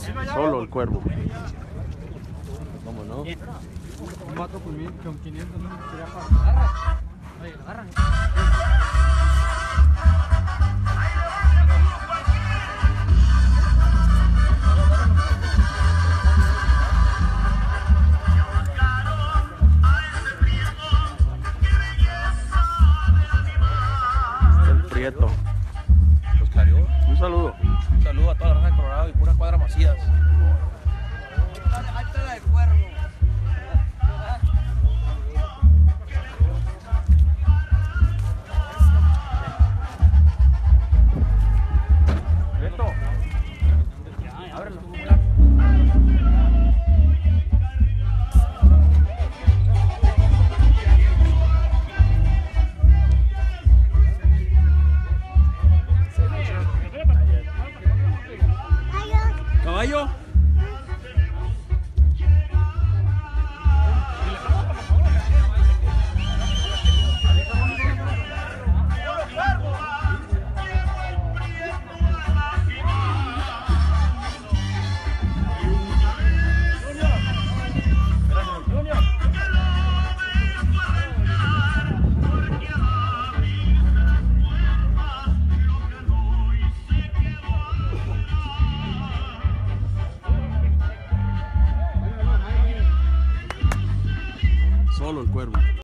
Solo el cuervo. ¿Cómo no? Un vato con 500 no sería para... Oye, lo agarran. El Prieto. Los clareó. Un saludo. Un saludo a toda la raza de Colorado y pura cuadra Macías. Ahí está la de cuervo. Prieto. Ábrelo. Caballo. Solo el cuervo.